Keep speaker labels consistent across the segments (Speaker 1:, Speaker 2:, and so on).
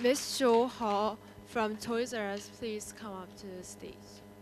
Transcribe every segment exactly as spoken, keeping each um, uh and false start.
Speaker 1: Miss Jo Hall from Toys R Us, please come up to the stage.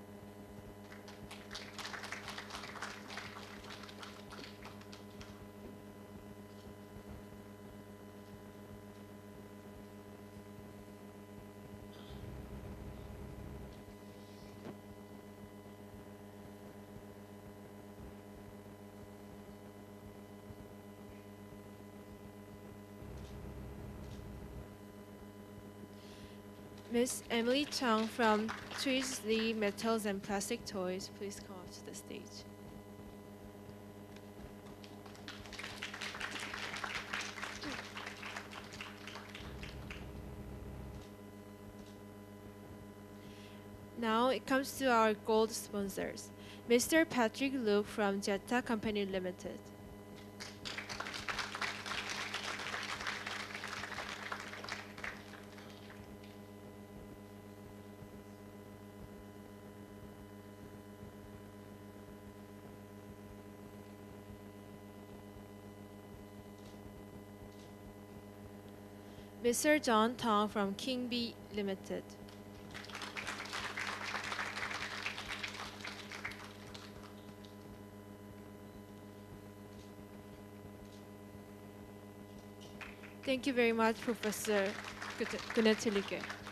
Speaker 1: Miss Emily Chung from Trees Lee Metals and Plastic Toys, please come up to the stage. Now it comes to our gold sponsors. Mister Patrick Luke from Jetta Company Limited. Mister John Tong from King Bee Limited. Thank you very much, Professor Gunetulike.